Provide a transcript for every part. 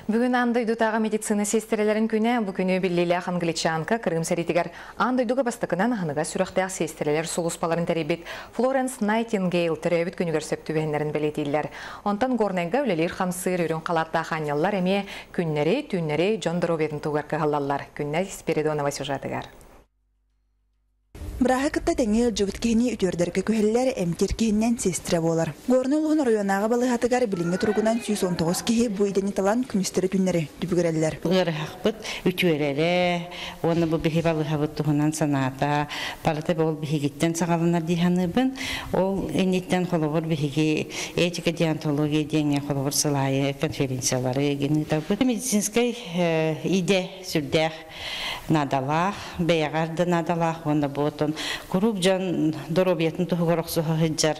Бүгін андойдутаға медицина сестерелерін күні бүгіні біллелі Англичанка Крым сәритігер андойдуға бастықынан ағыныға сүріқтіғ сестерелер сұлыспаларын тәребет Флоренс Найтингейл тәребет күнігер сөптүбәнлерін білетейлер. Онтан горнайға өлелер қамсыр үрін қалатта қанялар әме күннері, түннері жондыру бетін туғар қағалалар. Күнне Спиридонова сюжатыгар. Брахакытта тәңе жыбыт кені үтөрдерге көһелләр әмтер кеннән сестре болар. Горны улуын районага балыгатыгар билинге тургунан 119 кеһи бу идени талан күнүстөрү түннәре дүбүгәрәлләр. Гырахпыт үтөрәләре, оны бу бихи балыгабыт туһунан саната, палата бул бихигиттен сагалына диханыбын, ол энеттен холовор бихиги этика диантология деңе холовор сылайы конференциялары генетабыт медицинскай иде сүрдәх надалах, бәягарды надалах, оны ботон Куруп жан доробиятын тухугороксу хыджар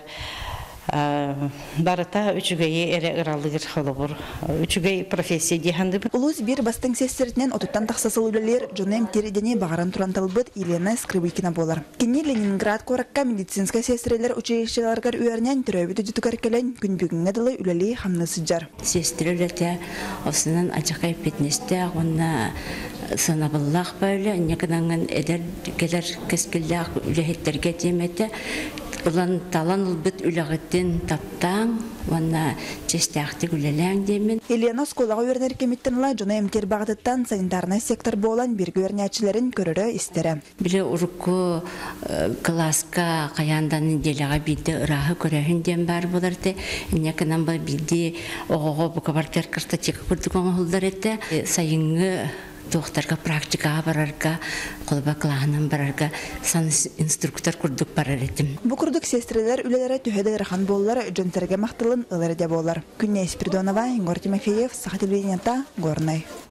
барыта үчүгөйе эре ыралыгыр холобур үчүгөй профессия диханды. Улус бир бастың сестеринен отуттан таксасыл үлелер жонем теридене багаран туранталбыт Елена Скрыбыкина болар. Кенне Ленинград коракка медицинская сестрелер училищеларгар үйөрнен төрөбүтү жутукаркелен күнбүгүнгө дылы үлели хамны сыджар. Сестрелерде осынан ачакай фитнесте онна санабыллах böyle некананган эдер келер кескиллах үлехеттерге темете улан талан улбыт үлегеттен таптаң ванна честяхты үлеләң демен. Елена сколага үйөрнер кемиттенла жона эмтер багытыттан санитарный сектор болан бир үйөрнячыларын көрөрө истере. Биле урукку класска каяндан делага бидде ырахы көрөһүн дем бар буларды. Неканан ба бидде ого бу кабартер картачык курдуган холдар этте сайынгы доктарга практикага барарга, колба клаһынан барарга сан инструктор курдук барар этим. Бу курдук сестрелер үлеләре төһәдә рахан боллар, жонтәргә мактылын ылырда болар. Күнне Спиридонова, Игорь Тимофеев, Саха телевидениеда, Горный.